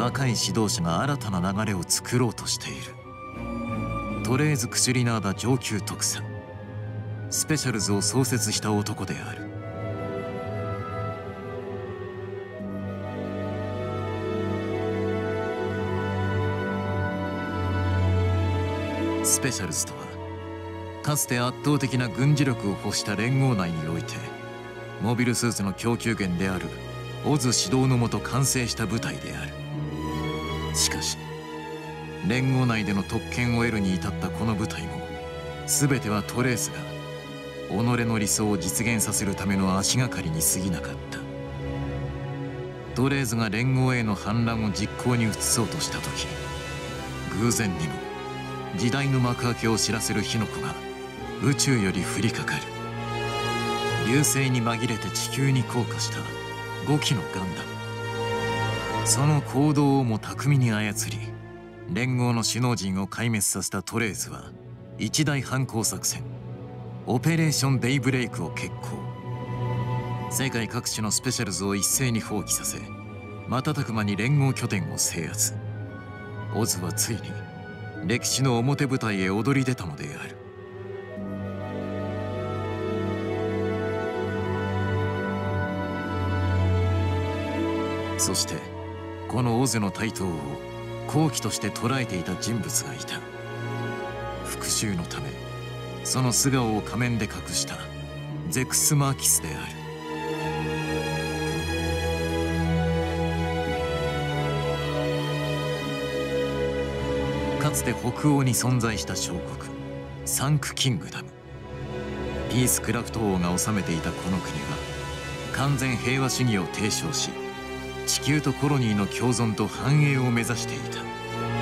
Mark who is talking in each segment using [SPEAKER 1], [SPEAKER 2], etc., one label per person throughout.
[SPEAKER 1] 若い指導者が新たな流れを作ろうとしている。トレーズ・クシュリナーダ上級特佐、スペシャルズを創設した男である。スペシャルズとは、かつて圧倒的な軍事力を欲した連合内においてモビルスーツの供給源であるオズ指導のもと完成した部隊である。しかし連合内での特権を得るに至ったこの部隊も全てはトレースが己の理想を実現させるための足がかりに過ぎなかった。トレーズが連合への反乱を実行に移そうとした時、偶然にも時代の幕開けを知らせる火の粉が宇宙より降りかかる。流星に紛れて地球に降下した5機のガンダム。その行動をも巧みに操り、連合の首脳陣を壊滅させたトレーズは一大反攻作戦オペレーションデイブレイクを決行。世界各地のスペシャルズを一斉に放棄させ、瞬く間に連合拠点を制圧。オズはついに歴史の表舞台へ躍り出たのである。そしてこのオズの台頭を好機として捉えていた人物がいた。復讐のためその素顔を仮面で隠したゼクス・マーキスである。かつて北欧に存在した小国サンク・キングダム。ピースクラフト王が治めていたこの国は完全平和主義を提唱し、地球とコロニーの共存と繁栄を目指していた。だが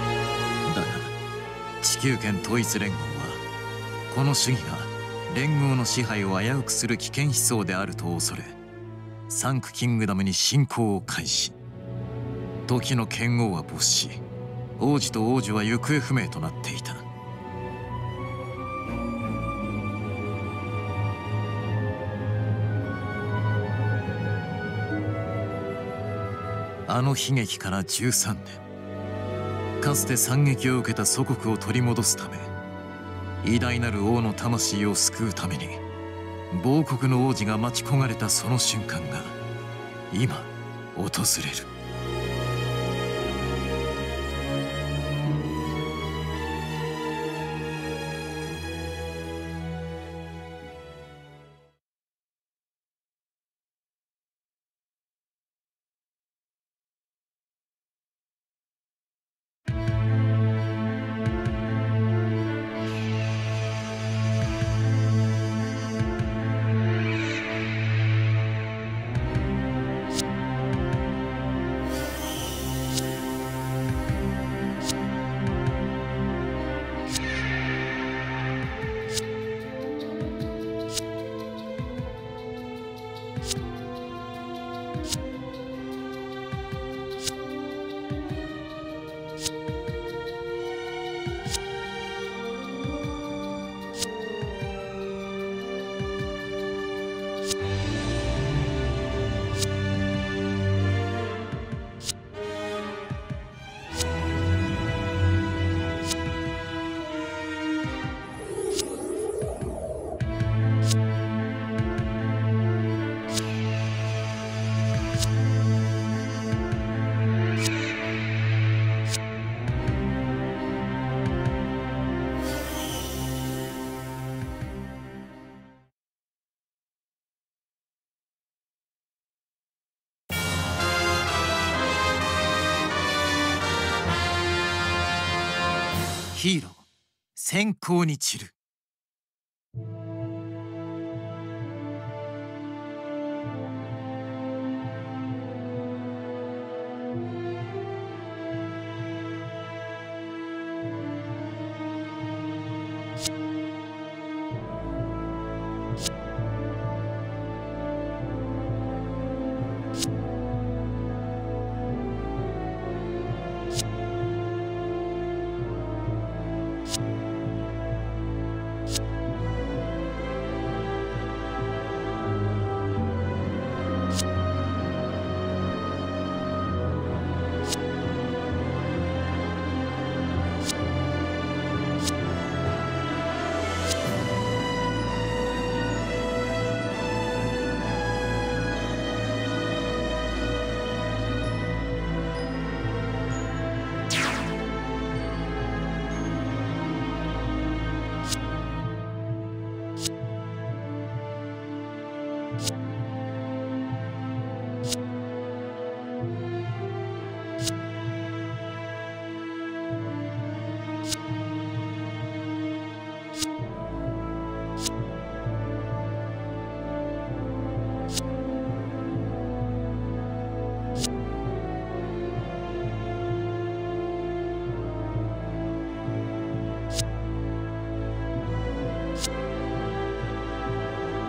[SPEAKER 1] 地球圏統一連合はこの主義が連合の支配を危うくする危険思想であると恐れ、サンク・キングダムに侵攻を開始。時の剣王は没し、王子と王女は行方不明となっていた。あの悲劇から13年、かつて惨劇を受けた祖国を取り戻すため、偉大なる王の魂を救うために亡国の王子が待ち焦がれたその瞬間が今訪れる。ヒーロー閃光に散る。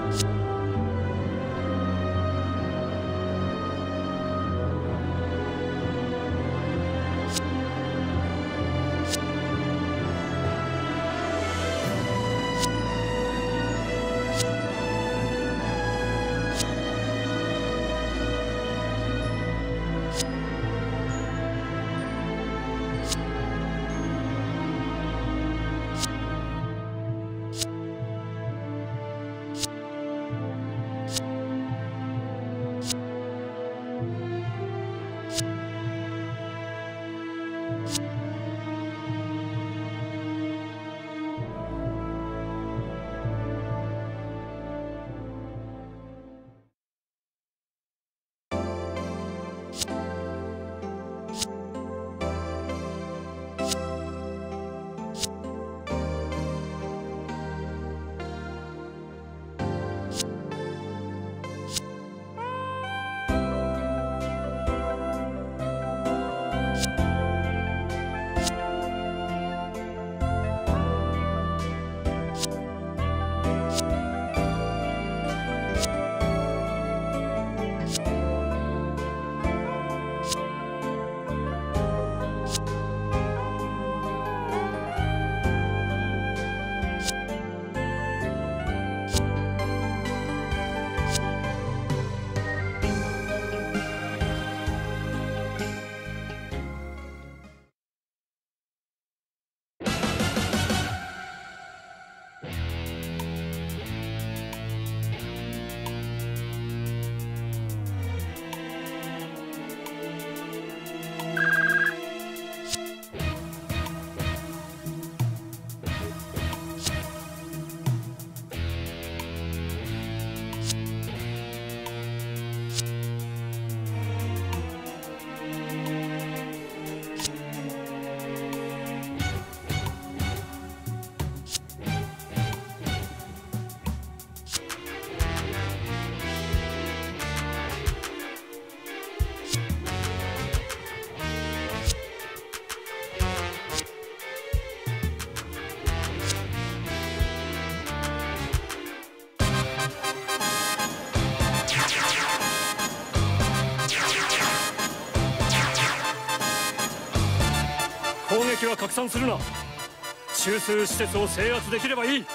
[SPEAKER 2] 撃は拡散するな。中枢施設を制圧できればいい。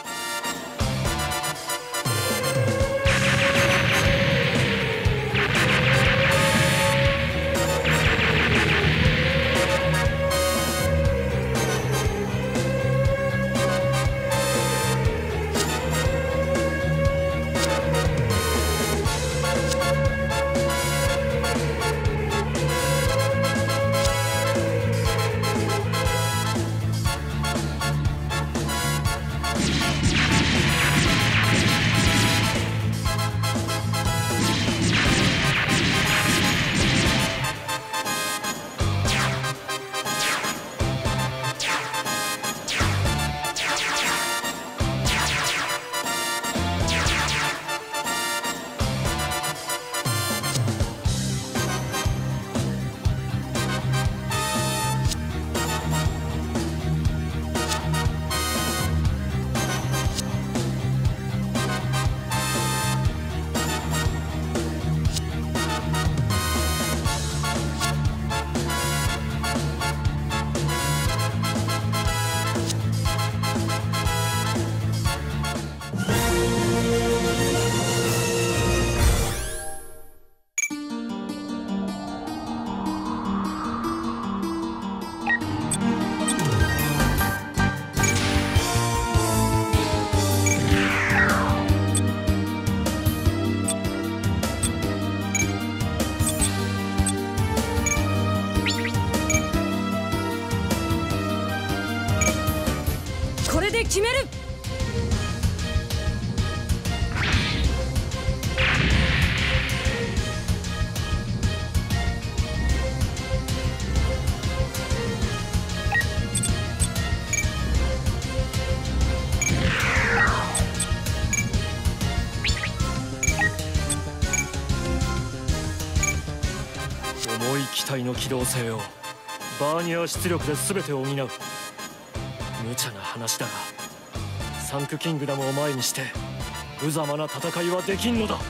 [SPEAKER 3] これで決める。
[SPEAKER 2] 重い機体の機動性をバーニア出力で全て補う。無茶な話だが、サンクキングダムを前にして無様な戦いはできんのだ。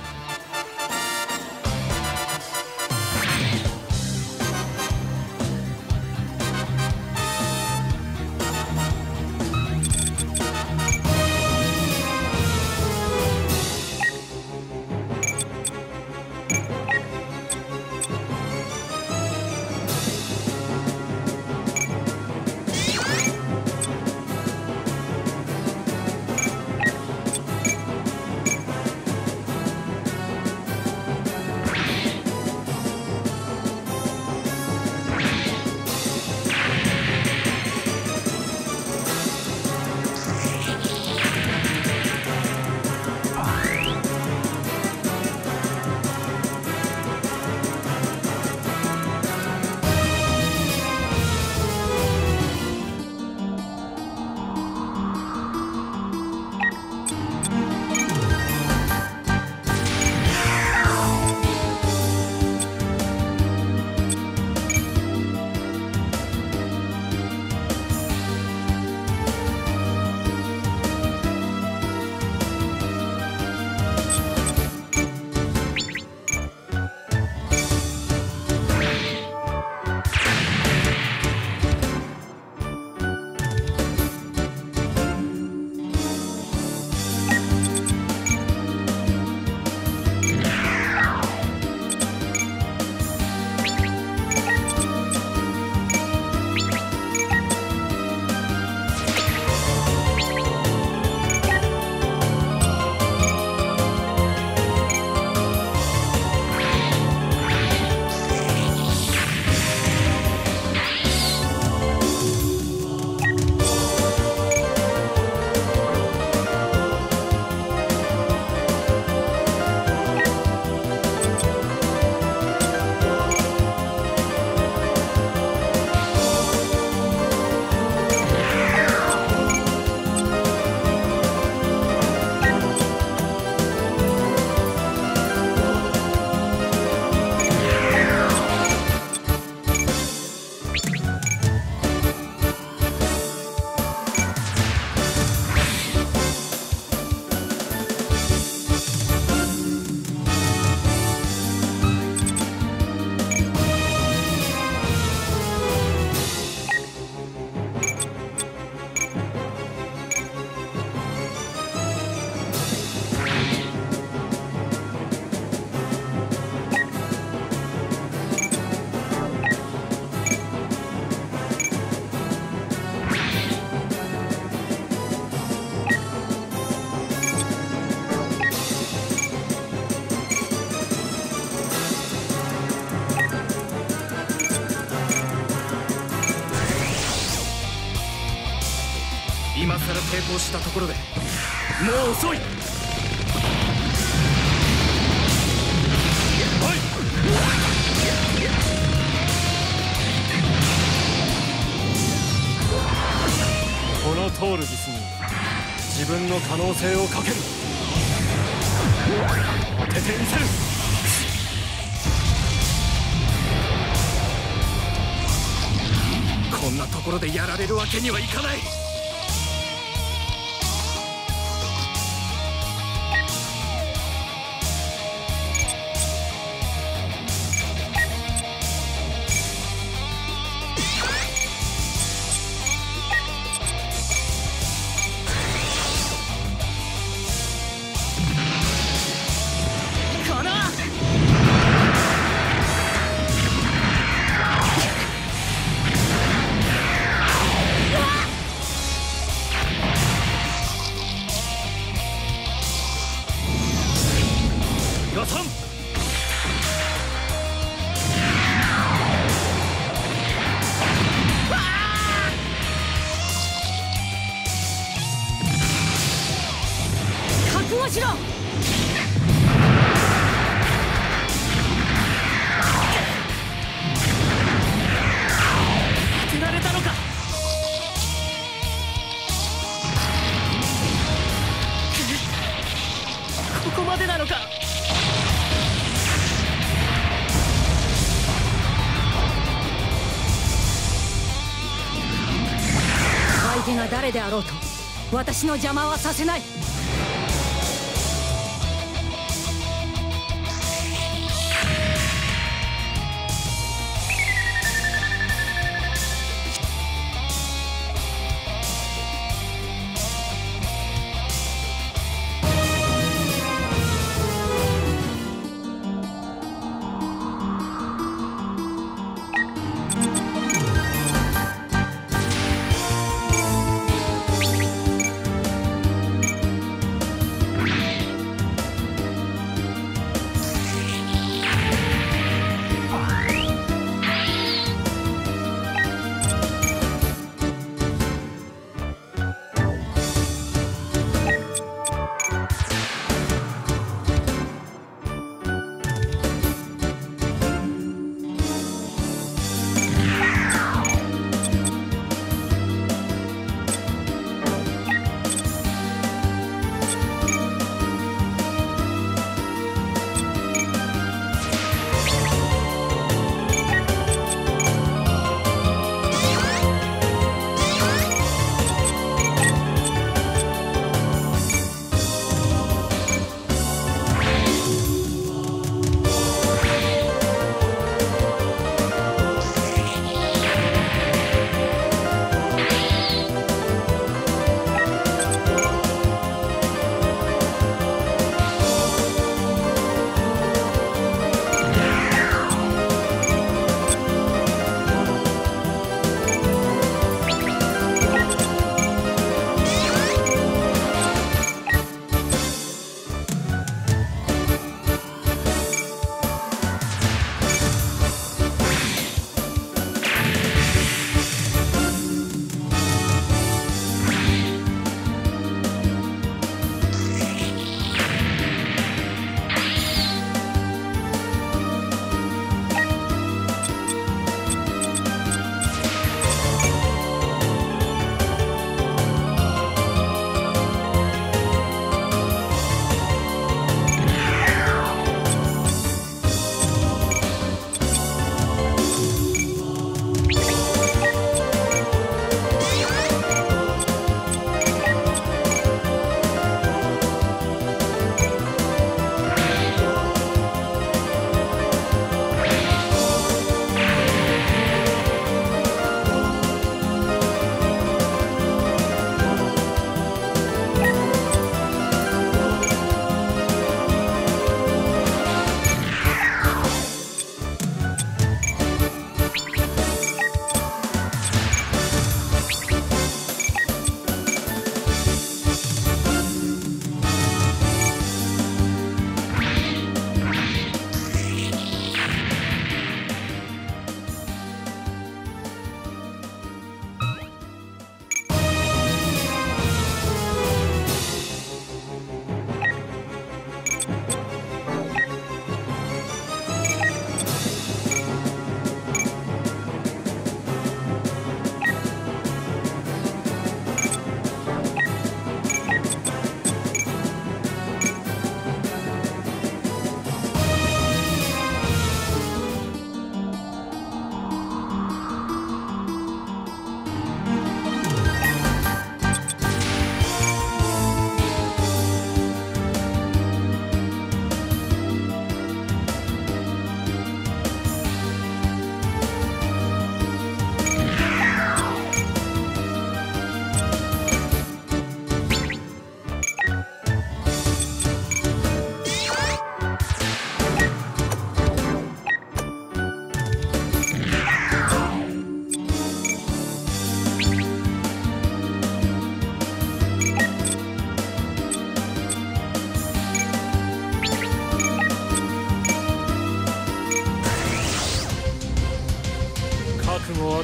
[SPEAKER 4] 今さら抵抗したところでもう遅い。
[SPEAKER 2] このトールギスに自分の可能性をかける。当ててみせる。
[SPEAKER 4] こんなところでやられるわけにはいかない。
[SPEAKER 3] 覚悟しろ。
[SPEAKER 4] 当てられたのか。ここまでなのか。
[SPEAKER 3] 相手が誰であろうと私の邪魔はさせない。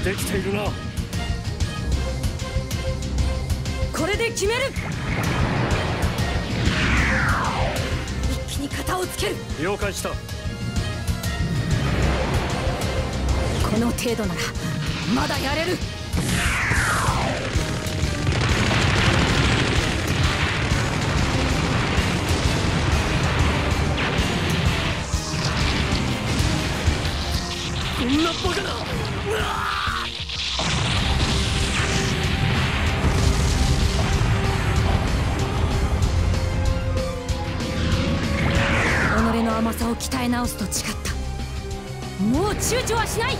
[SPEAKER 2] できているな。
[SPEAKER 3] これで決める。一気に型をつける。
[SPEAKER 2] 了解した。
[SPEAKER 3] この程度ならまだやれる。
[SPEAKER 2] こんなバカな。
[SPEAKER 3] 己の甘さを鍛え直すと誓った。もう躊躇はしない。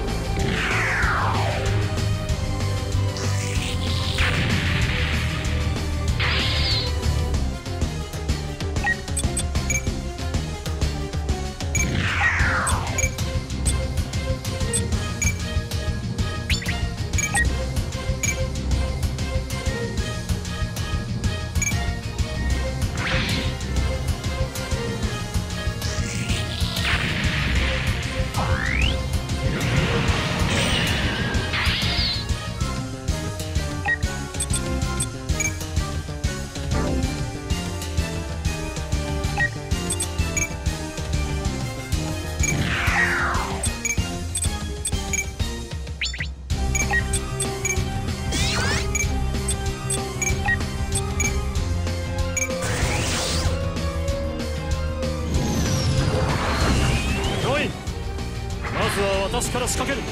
[SPEAKER 2] 私から仕掛ける。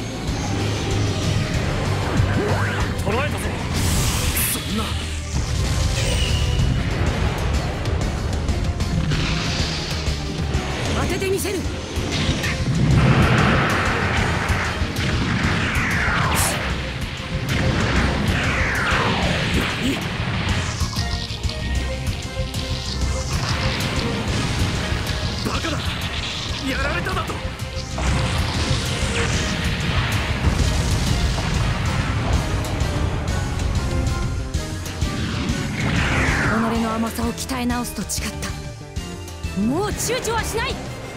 [SPEAKER 2] 捕らえたぞ。そんな。
[SPEAKER 3] 当ててみせる。
[SPEAKER 2] バカだ。やられただと。
[SPEAKER 3] 己の甘さを鍛え直すと誓った。もう躊躇はしない。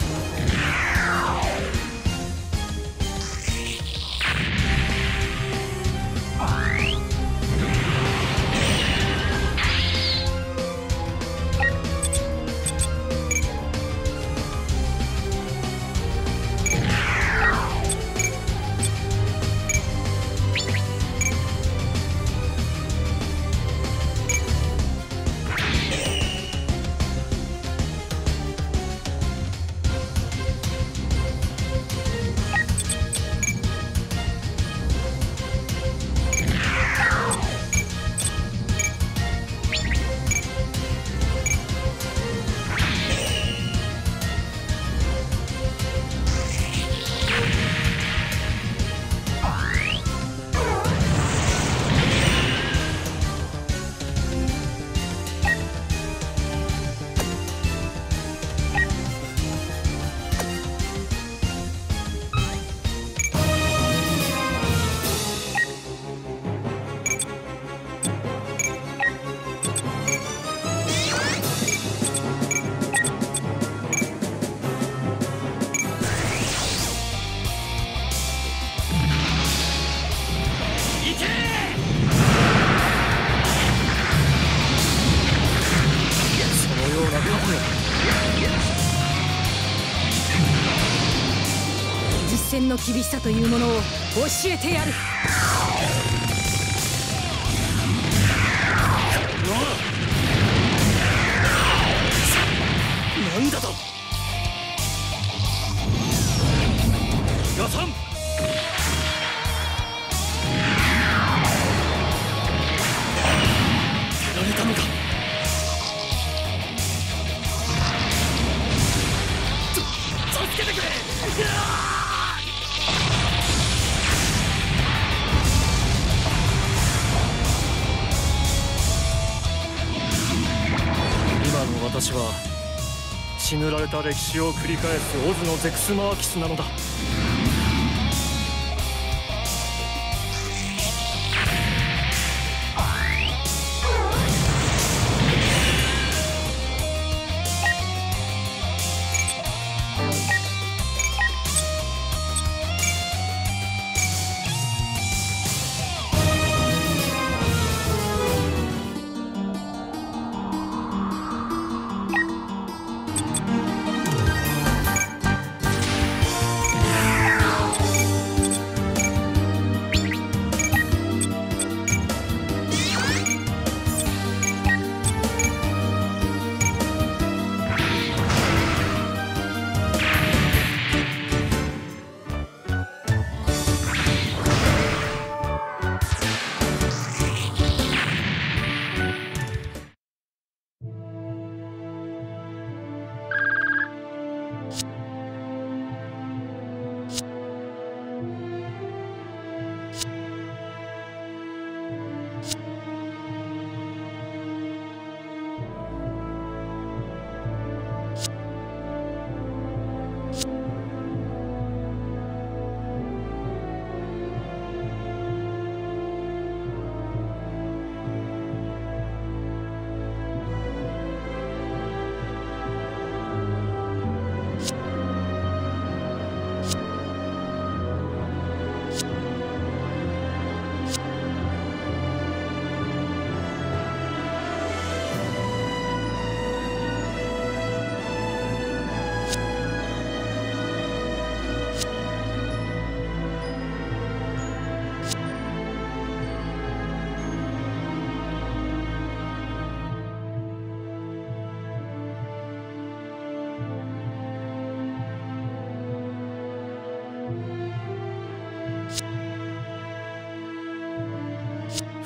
[SPEAKER 3] 実践の厳しさというものを教えてやる。
[SPEAKER 2] なんだと。ガサン。やられたのか。助けてくれ。今の私は血塗られた歴史を繰り返すオズのゼクスマーキスなのだ。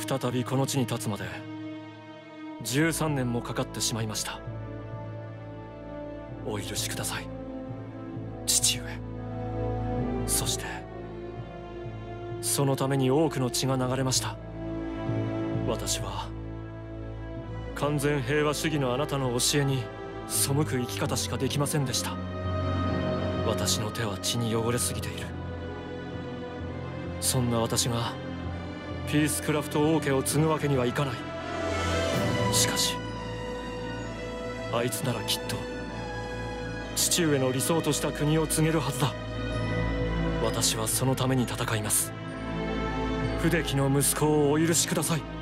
[SPEAKER 2] 再びこの地に立つまで13年もかかってしまいました。お許しください、父上。そしてそのために多くの血が流れました。私は完全平和主義のあなたの教えに背く生き方しかできませんでした。私の手は血に汚れすぎている。そんな私がピースクラフト王家を継ぐわけにはいかない。しかしあいつならきっと父上の理想とした国を継げるはずだ。私はそのために戦います。不出来の息子をお許しください。